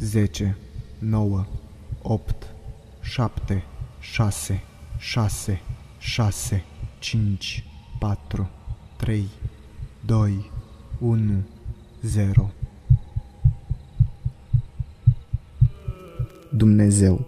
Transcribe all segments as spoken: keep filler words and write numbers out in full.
zece, nouă, opt, șapte, șase, șase, șase, cinci, patru, trei, doi, unu, zero. Dumnezeu.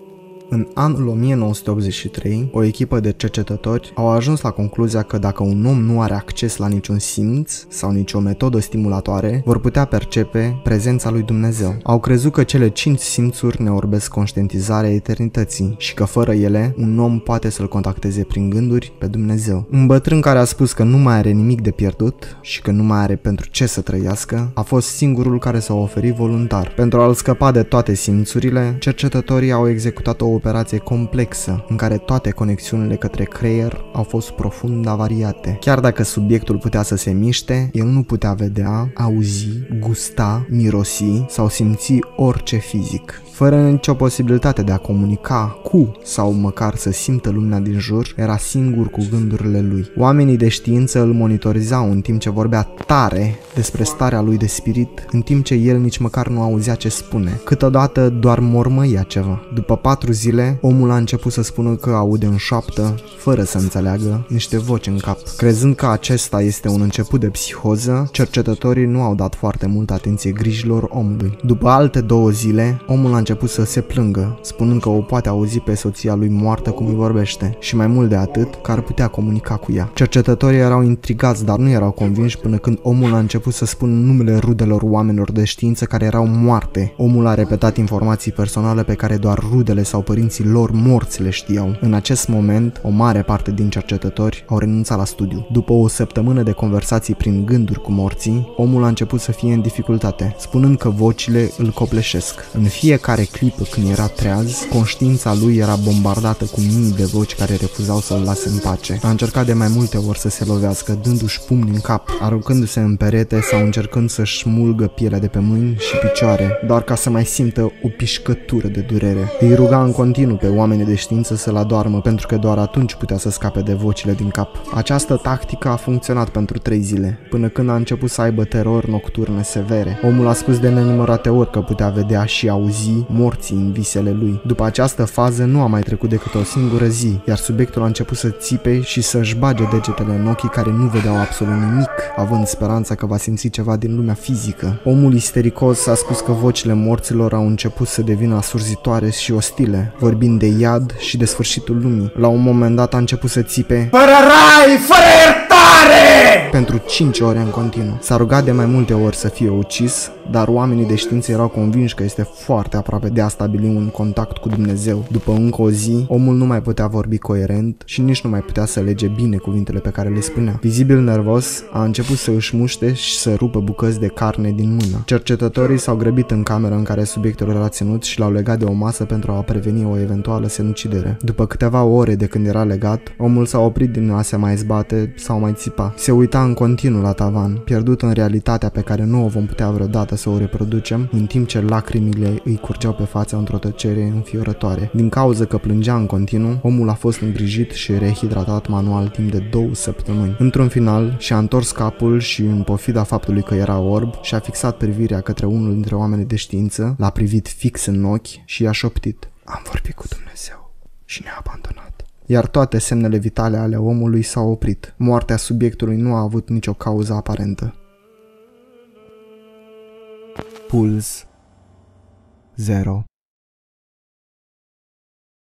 În anul o mie nouă sute optzeci și trei, o echipă de cercetători au ajuns la concluzia că dacă un om nu are acces la niciun simț sau nicio metodă stimulatoare, vor putea percepe prezența lui Dumnezeu. Au crezut că cele cinci simțuri ne orbesc conștientizarea eternității și că fără ele, un om poate să-l contacteze prin gânduri pe Dumnezeu. Un bătrân care a spus că nu mai are nimic de pierdut și că nu mai are pentru ce să trăiască, a fost singurul care s-a oferit voluntar. Pentru a-l scăpa de toate simțurile, cercetătorii au executat o operație complexă în care toate conexiunile către creier au fost profund avariate. Chiar dacă subiectul putea să se miște, el nu putea vedea, auzi, gusta, mirosi sau simți orice fizic. Fără nicio posibilitate de a comunica cu sau măcar să simtă lumea din jur, era singur cu gândurile lui. Oamenii de știință îl monitorizau în timp ce vorbea tare despre starea lui de spirit, în timp ce el nici măcar nu auzea ce spune. Câteodată doar mormăia ceva. După patru zile, omul a început să spună că aude în șoaptă, fără să înțeleagă, niște voci în cap. Crezând că acesta este un început de psihoză, cercetătorii nu au dat foarte multă atenție grijilor omului. După alte două zile, omul a început să se plângă, spunând că o poate auzi pe soția lui moartă cum îi vorbește și mai mult de atât, că ar putea comunica cu ea. Cercetătorii erau intrigați, dar nu erau convinși până când omul a început să spună numele rudelor oamenilor de știință care erau moarte. Omul a repetat informații personale pe care doar rudele sau părinții lor morți le știau. În acest moment, o mare parte din cercetători au renunțat la studiu. După o săptămână de conversații prin gânduri cu morții, omul a început să fie în dificultate, spunând că vocile îl copleșesc. În fiecare clipă când era treaz, conștiința lui era bombardată cu mii de voci care refuzau să-l lase în pace. A încercat de mai multe ori să se lovească, dându-și pumni în cap, aruncându-se în perete sau încercând să-și smulgă pielea de pe mâini și picioare, doar ca să mai simtă o pișcătură de durere. Îi ruga în continuu pe oamenii de știință să-l adoarmă, pentru că doar atunci putea să scape de vocile din cap. Această tactică a funcționat pentru trei zile, până când a început să aibă terori nocturne severe. Omul a spus de nenumărate ori că putea vedea și auzi morții în visele lui. După această fază nu a mai trecut decât o singură zi, iar subiectul a început să țipe și să-și bage degetele în ochii care nu vedeau absolut nimic, având speranța că va simți ceva din lumea fizică. Omul istericos a spus că vocile morților au început să devină asurzitoare și ostile, vorbind de iad și de sfârșitul lumii. La un moment dat a început să țipe "Fără rai, fără iertare!" pentru cinci ore în continuu. S-a rugat de mai multe ori să fie ucis, dar oamenii de știință erau convinși că este foarte aproape de a stabili un contact cu Dumnezeu. După încă o zi, omul nu mai putea vorbi coerent și nici nu mai putea să lege bine cuvintele pe care le spunea. Vizibil nervos, a început să își muște și să rupă bucăți de carne din mână. Cercetătorii s-au grăbit în camera în care subiectul era ținut și l-au legat de o masă pentru a preveni o eventuală sinucidere. După câteva ore de când era legat, omul s-a oprit din a se mai zbate sau mai țipa. Se uita în continuu la tavan, pierdut în realitatea pe care nu o vom putea vreodată să o reproducem, în timp ce lacrimile îi curgeau pe față într-o tăcere înfiorătoare. Din cauza că plângea în continuu, omul a fost îngrijit și rehidratat manual timp de două săptămâni. Într-un final, și-a întors capul și, în pofida faptului că era orb, și-a fixat privirea către unul dintre oamenii de știință, l-a privit fix în ochi și i-a șoptit: "Am vorbit cu Dumnezeu și ne-a abandonat." Iar toate semnele vitale ale omului s-au oprit. Moartea subiectului nu a avut nicio cauză aparentă. Puls zero.